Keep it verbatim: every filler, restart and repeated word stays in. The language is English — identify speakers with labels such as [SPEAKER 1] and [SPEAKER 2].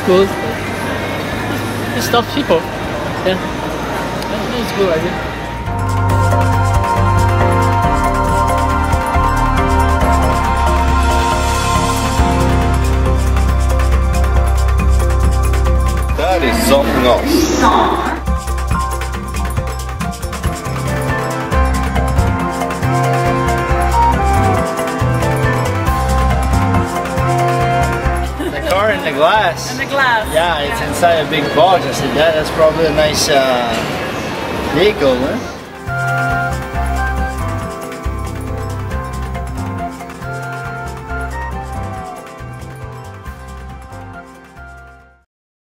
[SPEAKER 1] cool. It stops people. Yeah. That's a good idea.
[SPEAKER 2] That is something else.
[SPEAKER 3] In the glass.
[SPEAKER 4] In the glass.
[SPEAKER 3] Yeah, it's inside a big box. I said, yeah, that's probably a nice uh, vehicle, huh?